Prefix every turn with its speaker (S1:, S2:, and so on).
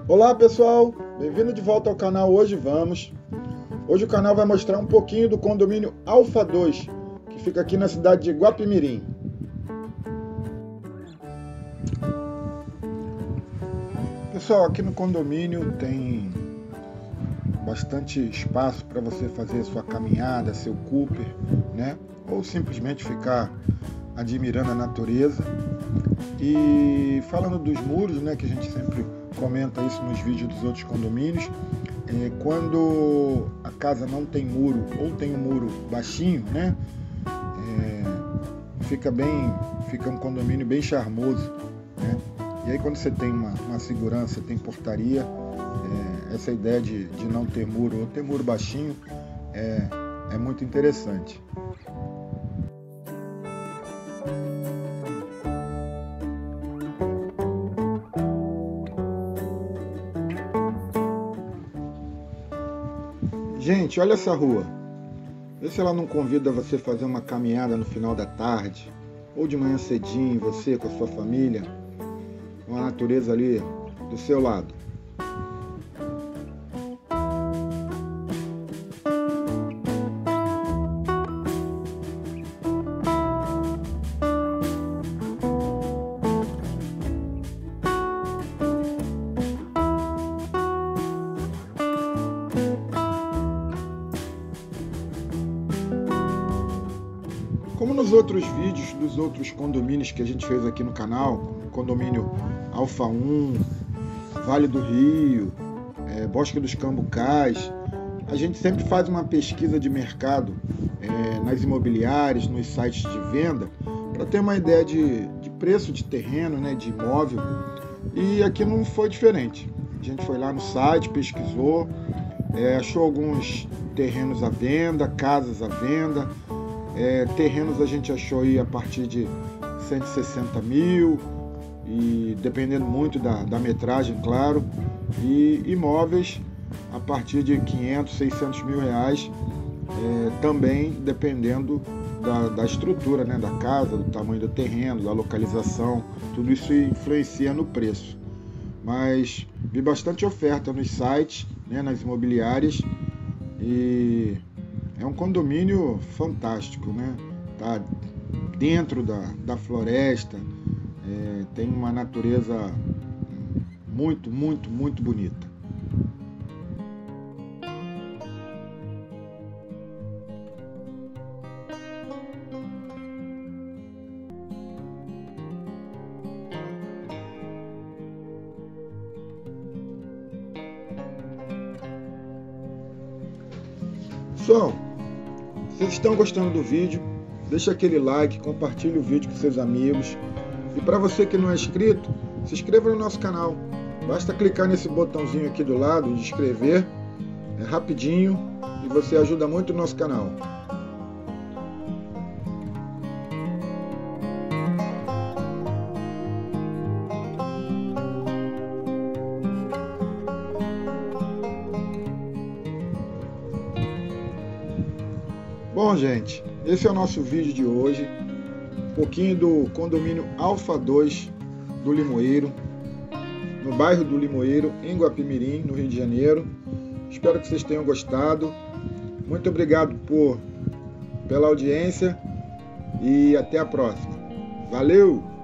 S1: Olá pessoal, bem-vindo de volta ao canal Hoje Vamos. Hoje o canal vai mostrar um pouquinho do condomínio Alfa 2, que fica aqui na cidade de Guapimirim. Pessoal, aqui no condomínio tem bastante espaço para você fazer sua caminhada, seu Cooper, né? Ou simplesmente ficar admirando a natureza. E falando dos muros, né, que a gente sempre comenta isso nos vídeos dos outros condomínios, quando a casa não tem muro ou tem um muro baixinho, né, fica um condomínio bem charmoso, né? E aí quando você tem uma segurança, tem portaria, essa ideia de não ter muro ou ter muro baixinho é muito interessante. Gente, olha essa rua. Vê se ela não convida você a fazer uma caminhada no final da tarde, ou de manhã cedinho, você com a sua família, com a natureza ali do seu lado. Como nos outros vídeos dos outros condomínios que a gente fez aqui no canal, condomínio Alfa 1, Vale do Rio, Bosque dos Cambucais, a gente sempre faz uma pesquisa de mercado nas imobiliárias, nos sites de venda, para ter uma ideia de preço de terreno, né, de imóvel, e aqui não foi diferente. A gente foi lá no site, pesquisou, achou alguns terrenos à venda, casas à venda. Terrenos a gente achou aí a partir de 160 mil, e dependendo muito da metragem, claro, e imóveis a partir de 500, 600 mil reais, também dependendo da estrutura, né, da casa, do tamanho do terreno, da localização, tudo isso influencia no preço. Mas vi bastante oferta nos sites, né, nas imobiliárias, e é um condomínio fantástico, né? Tá dentro da floresta, tem uma natureza muito, muito, muito bonita. Pessoal, vocês estão gostando do vídeo? Deixa aquele like, compartilhe o vídeo com seus amigos. E para você que não é inscrito, se inscreva no nosso canal. Basta clicar nesse botãozinho aqui do lado de inscrever. É rapidinho e você ajuda muito o nosso canal. Bom, gente, esse é o nosso vídeo de hoje, um pouquinho do condomínio Alfa 2 do Limoeiro, no bairro do Limoeiro, em Guapimirim, no Rio de Janeiro. Espero que vocês tenham gostado. Muito obrigado pela audiência e até a próxima. Valeu!